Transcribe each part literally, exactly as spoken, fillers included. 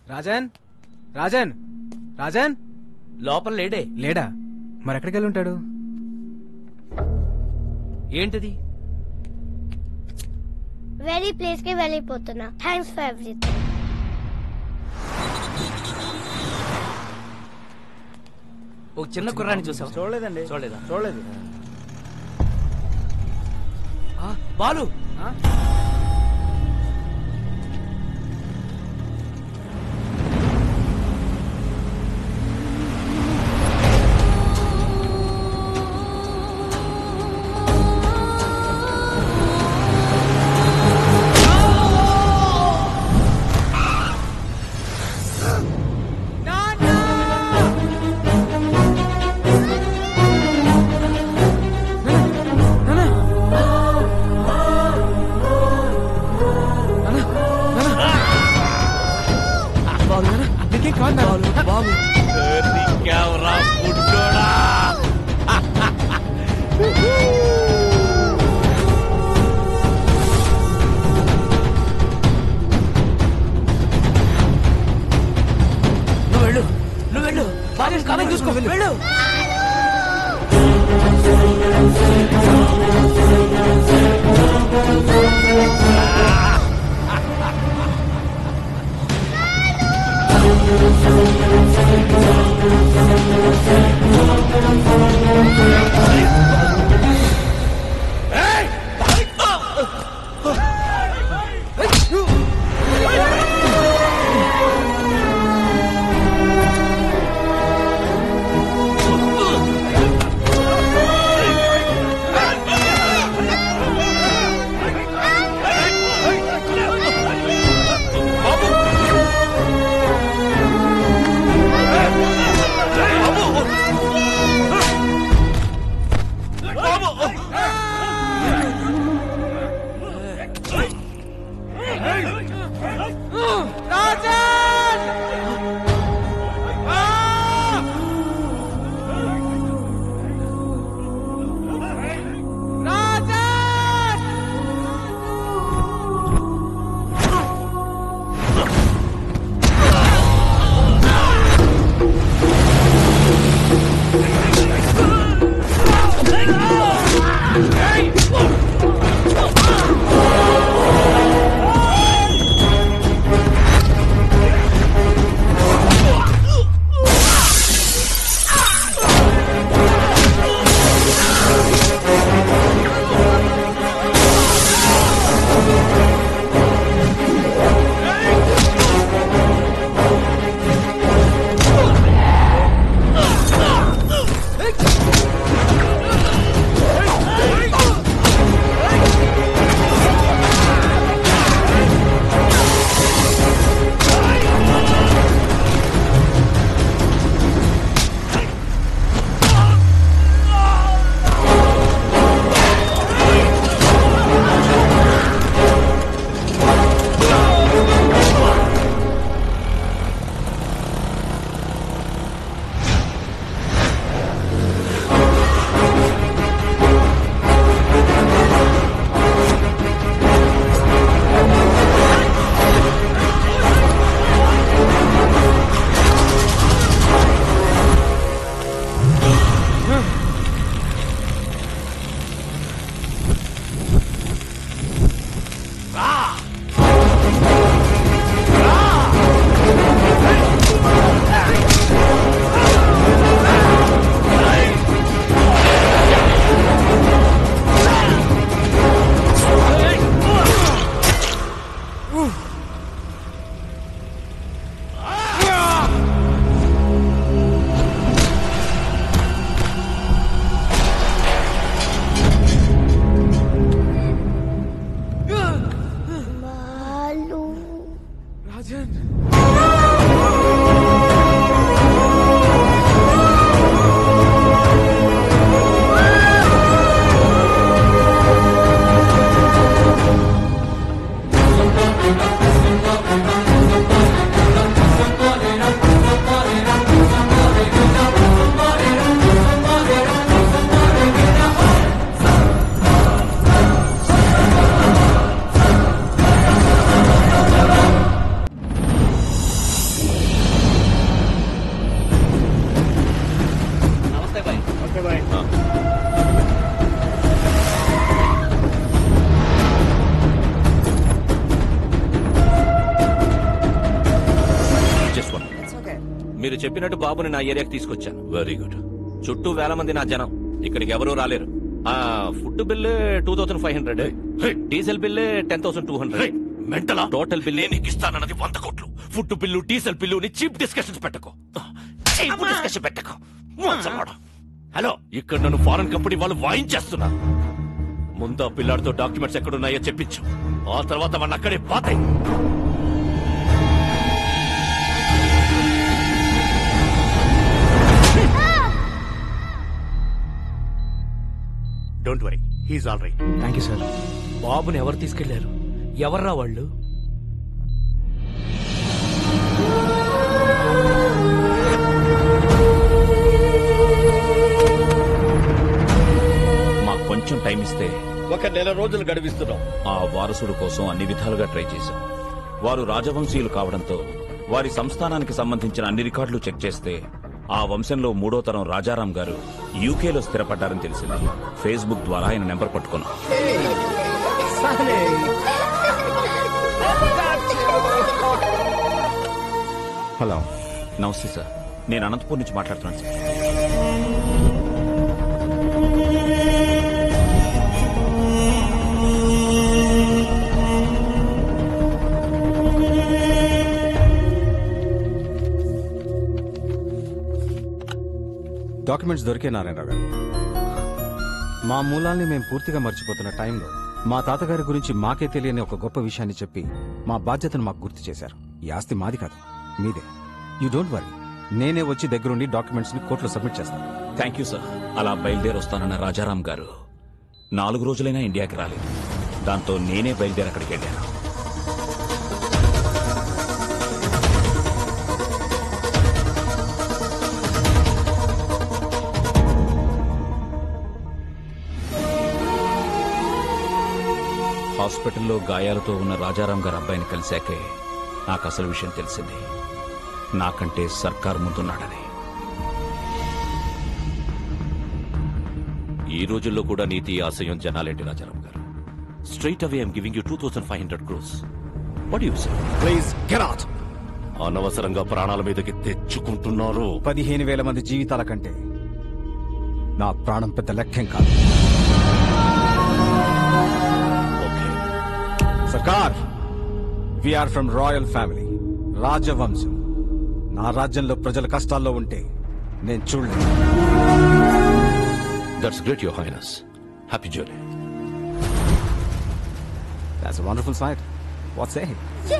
రాజన్ రాజన్ రాజన్ లోపల లేడే. లేడా? మరి ఎక్కడికి వెళ్ళి ఉంటాడు? ఏంటిది? వేరే ప్లేస్ కి వెళ్ళిపోతున్నా. Thanks for everything. ఒక చిన్న కుర్రాన్ని చూసావా? చూడలేదండి. చూడలేదా? చూడలేదు. బాలు మీరు చెప్పినట్టు బాబుని నా ఏరియాకి తీసుకొచ్చాను. Very good. చుట్టూ వేల మంది నా జనం, ఇక్కడికి ఎవరూ రాలేరు. ఆ food bill two thousand five hundred, diesel bill ten thousand two hundred. మెంటలా? టోటల్ బిల్ నీకు ఇస్తానన్నది వంద కోట్లు. Food bill, diesel bill cheap discussions పెట్టకు, చీప్ డిస్కషన్ పెట్టకు. హలో, ఇక్కడ నన్ను ఫారెన్ కంపెనీ వాళ్ళు వాయించేస్తున్నారు. ముందు ఆ పిల్లాడితో డాక్యుమెంట్స్ ఎక్కడున్నాయో చెప్పించు, ఆ తర్వాత మన అక్కడే పాతాయి. Don't worry, he's all right. Thank you sir. బాబుని ఎవరు తీసుకెళ్లారు? ఎవర్రా వాళ్ళు? మాకు కొంచెం టైం ఇస్తే ఒక నెల రోజులు గడిపిస్తున్నాం. ఆ వారసుడు కోసం అన్ని విధాలుగా ట్రై చేశాం. వారు రాజవంశీయులు కావడంతో వారి సంస్థానానికి సంబంధించిన అన్ని రికార్డులు చెక్ చేస్తే ఆ వంశంలో మూడో తరం రాజారాం గారు యూకేలో స్థిరపడ్డారని తెలిసింది. ఫేస్బుక్ ద్వారా ఆయన నెంబర్ పట్టుకున్నాం. హలో, నమస్తే సార్, నేను అనంతపూర్ నుంచి మాట్లాడుతున్నాను సార్. డాక్యుమెంట్స్ దొరికే నారాయణరావు గారు. మా మూలాల్ని మేము పూర్తిగా మర్చిపోతున్న టైంలో మా తాతగారి గురించి మాకే తెలియని ఒక గొప్ప విషయాన్ని చెప్పి మా బాధ్యతను మాకు గుర్తు చేశారు. ఈ ఆస్తి మాది కాదు, మీదే. యూ డోంట్ వరీ, నేనే వచ్చి దగ్గరుండి డాక్యుమెంట్స్ ని కోర్టులో సబ్మిట్ చేస్తాను. Thank you sir. అలా బయలుదేరి వస్తానన్న రాజారాం గారు నాలుగు రోజులైనా ఇండియాకి రాలేదు. దాంతో నేనే బయలుదేరి అక్కడికి వెళ్ళాను. హాస్పిటల్లో గాయాలతో ఉన్న రాజారాం గారి అబ్బాయిని కలిశాకే నాకు అసలు విషయం తెలిసింది. నాకంటే సర్కార్ ముందున్నాడని. ఈ రోజుల్లో కూడా నీతి ఆశయం జనాలేంటి Rajaram garu? Straight away I'm giving you two thousand five hundred crores. What you say? Please get out. అనవసరంగా ప్రాణాల మీదకి తెచ్చుకుంటున్నారు. పదిహేను వేల మంది జీవితాల కంటే నా ప్రాణం పెద్ద లెక్కేం కాదు. సర్కార్, వీఆర్ ఫ్రమ్ రాయల్ ఫ్యామిలీ, రాజవంశం. నా రాజ్యంలో ప్రజల కష్టాల్లో ఉంటే నేను చూడలేదు. That's great your highness. Happy journey. That's a wonderful sight. What say?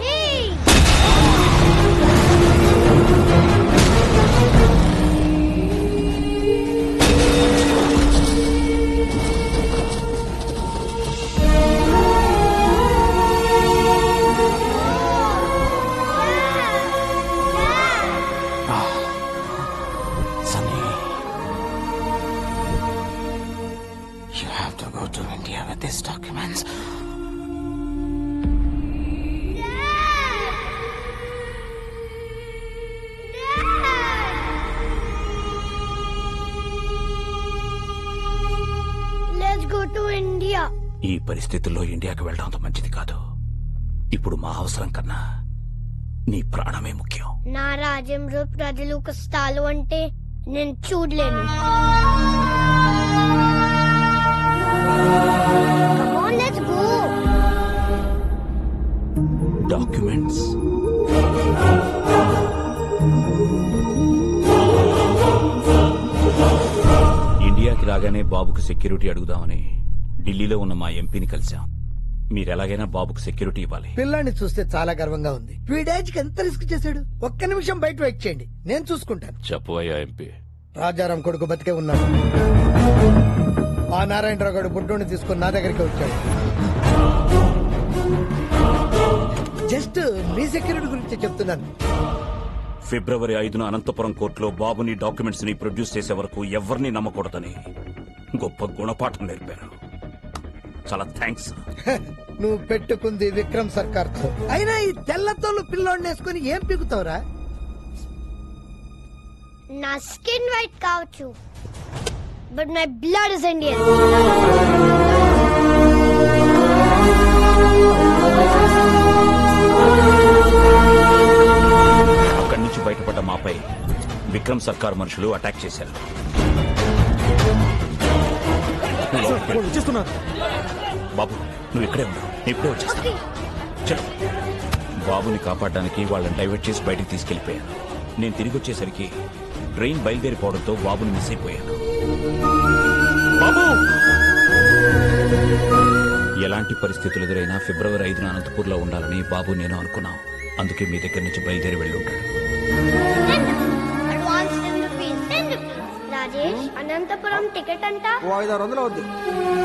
Let's go to India. ఈ పరిస్థితుల్లో ఇండియాకి వెళ్ళడం అంత మంచిది కాదు. ఇప్పుడు మా అవసరం కన్నా నీ ప్రాణమే ముఖ్యం. నా రాజ్యంలో ప్రజలు కష్టాలు అంటే నేను చూడలేను. Come on, let's go. Documents. ఇండియాకి రాగానే బాబుకు సెక్యూరిటీ అడుగుదామని ఢిల్లీలో ఉన్న మా ఎంపీని కలిశాం. మీరెలాగైనా బాబుకు సెక్యూరిటీ ఇవ్వాలి. పిల్లాన్ని చూస్తే చాలా గర్వంగా ఉంది. వీడేజ్కి ఎంత రిస్క్ చేశాడు. ఒక్క నిమిషం బయట వెయిట్ చేయండి, నేను చూసుకుంటాను. చెప్పు అయ్యా ఎంపీ. రాజారాం కొడుకు బతికే ఉన్నాడు. ఆ నారాయణరావు గారు బుడ్డోని తీసుకుని నా దగ్గరికి వచ్చాడు. జస్ట్ మీ సెక్యూరిటీ గురించి చెప్తున్నాను. ఫిబ్రవరి ఐదున అనంతపురం కోర్టులో బాబుని డాక్యుమెంట్స్ ని ప్రొడ్యూస్ చేసే వరకు ఎవరిని నమ్మకూడదని గొప్ప గుణపాఠం నేర్పారు. చాలా థ్యాంక్స్. నువ్వు పెట్టుకుంది విక్రమ్ సర్కార్ తో. అయినా ఈ తెల్లతోలు పిల్లోడిని వేసుకుని ఏం పీకుతావురా? నా స్కిన్ వైట్ కావచ్చు, but my blood is Indian. అక్కడి నుంచి బయటపడ్డ మాపై విక్రమ్ సర్కార్ మనుషులు అటాక్ చేశారు. బాబు నువ్వు ఇక్కడే ఉన్నావు, ఇప్పుడే వచ్చేస్తా. చలో. బాబుని కాపాడడానికి వాళ్ళని డైవర్ట్ చేసి బయటికి తీసుకెళ్లిపోయాను. నేను తిరిగి వచ్చేసరికి ట్రైన్ బయలుదేరిపోవడంతో బాబుని మిస్ అయిపోయాను. బాబు ఎలాంటి పరిస్థితులు ఎదురైనా ఫిబ్రవరి ఐదున అనంతపూర్లో ఉండాలని బాబు నేను అనుకున్నాం. అందుకే మీ దగ్గర నుంచి బయలుదేరి వెళ్ళి ఉంటాడు. Advance ten rupees ten rupees Rajesh Anantapuram ticket అంట ఐదు ఆరు వందలు అవుద్ది.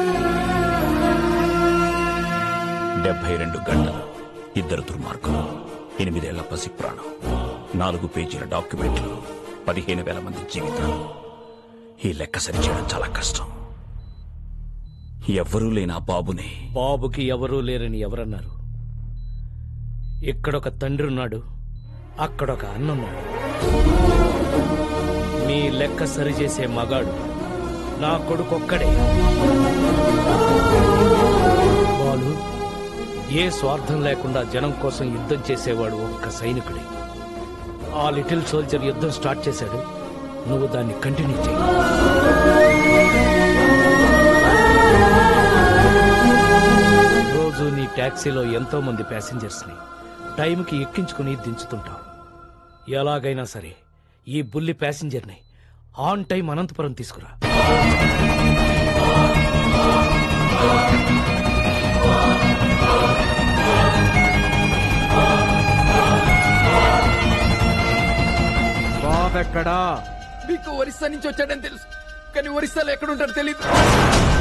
డెబ్బై రెండు గంటలు, ఇద్దరు దుర్మార్గులు, ఎనిమిదేళ్ల పసి ప్రాణం, నాలుగు పేజీల డాక్యుమెంట్లు, పదిహేను వేల మంది జీవితాలు. ఈ లెక్క సరిచేయడం చాలా కష్టం. ఎవ్వరూ లేని ఆ బాబుని. బాబుకి ఎవరూ లేరని ఎవరన్నారు? ఇక్కడొక తండ్రి ఉన్నాడు, అక్కడొక అన్నున్నాడు. మీ లెక్క సరిచేసే మగాడు నా కొడుకొక్కడే. బాలు ఏ స్వార్థం లేకుండా జనం కోసం యుద్ధం చేసేవాడు ఒక్క సైనికుడే. ఆ లిటిల్ సోల్జర్ యుద్ధం స్టార్ట్ చేశాడు, నువ్వు దాన్ని కంటిన్యూ చేయి. రోజు నీ టాక్సీలో ఎంతో మంది ప్యాసింజర్స్ ని టైంకి ఎక్కించుకుని దించుతుంటావు. ఎలాగైనా సరే ఈ బుల్లి ప్యాసింజర్ ని ఆన్ టైం అనంతపురం తీసుకురా. బాబెక్కడా? మీకు ఒరిస్సా నుంచి వచ్చాడని తెలుసు, కానీ ఒరిస్సాలో ఎక్కడుంటాడో తెలియదు.